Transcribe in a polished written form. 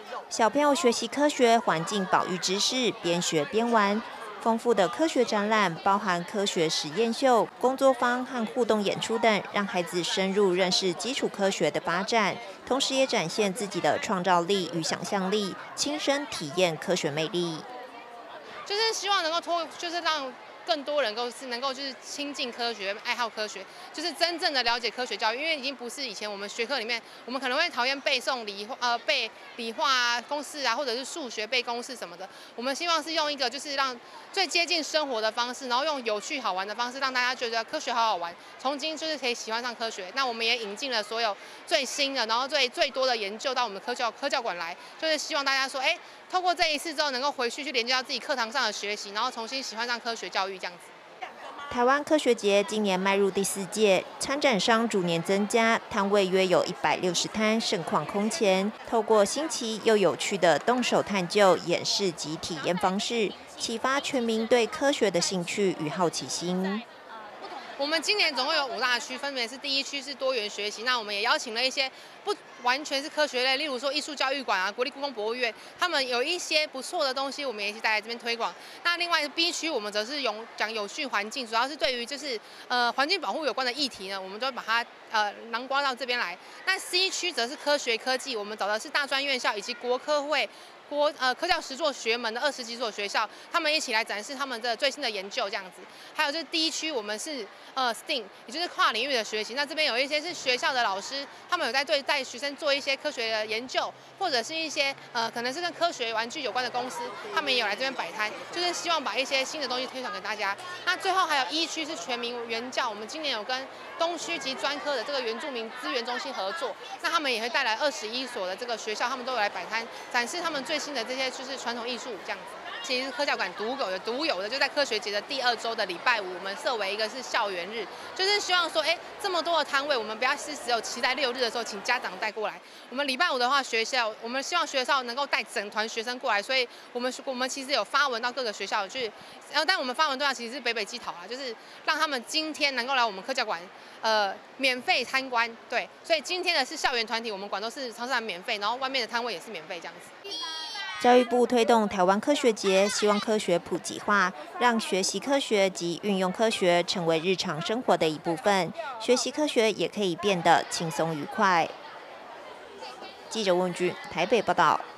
小朋友学习科学环境保育知识，边学边玩。丰富的科学展览包含科学实验秀、工作坊和互动演出等，让孩子深入认识基础科学的发展，同时也展现自己的创造力与想象力，亲身体验科学魅力。 就是希望能够就是让更多人能够就是亲近科学、爱好科学，就是真正的了解科学教育。因为已经不是以前我们学科里面，我们可能会讨厌背诵背理化啊、公式啊，或者是数学背公式什么的。我们希望是用一个就是让最接近生活的方式，然后用有趣好玩的方式，让大家觉得科学好好玩，从今就是可以喜欢上科学。那我们也引进了所有最新的，然后最多的研究到我们科教馆来，就是希望大家说，透过这一次之后，能够回去连接到自己课堂上的学习，然后重新喜欢上科学教育这样子。 台湾科学节今年迈入第4届，参展商逐年增加，摊位约有160摊，盛况空前。透过新奇又有趣的动手探究、演示及体验方式，启发全民对科学的兴趣与好奇心。 我们今年总共有5大区，分别是第1区是多元学习，那我们也邀请了一些不完全是科学类，例如说艺术教育馆啊、国立故宫博物院，他们有一些不错的东西，我们也一起带来这边推广。那另外 B 区我们则是讲有序环境，主要是对于就是环境保护有关的议题呢，我们都会把它囊括到这边来。那 C 区则是科学科技，我们找的是大专院校以及国科会。科教实作学门的20几所学校，他们一起来展示他们的最新的研究这样子。还有就是第1区，我们是STEAM， 也就是跨领域的学习。那这边有一些是学校的老师，他们有在带学生做一些科学的研究，或者是一些可能是跟科学玩具有关的公司，他们也有来这边摆摊，就是希望把一些新的东西推广给大家。那最后还有1区是全民原教，我们今年有跟东区及专科的这个原住民资源中心合作，那他们也会带来21所的这个学校，他们都有来摆摊展示他们最新的这些就是传统艺术这样子。其实科教馆独有的，就在科学节的第2周的礼拜5，我们设为一个是校园日，就是希望说，这么多的摊位，我们不要是只有期待6日的时候请家长带过来。我们礼拜5的话，我们希望学校能够带整团学生过来，所以我们其实有发文到各个学校去，但我们发文对象其实是北基桃啦，就是让他们今天能够来我们科教馆，免费参观，对，所以今天的是校园团体，我们馆都是常常免费，然后外面的摊位也是免费这样子。 教育部推动台湾科学节，希望科学普及化，让学习科学及运用科学成为日常生活的一部分，学习科学也可以变得轻松愉快。记者问句，台北报道。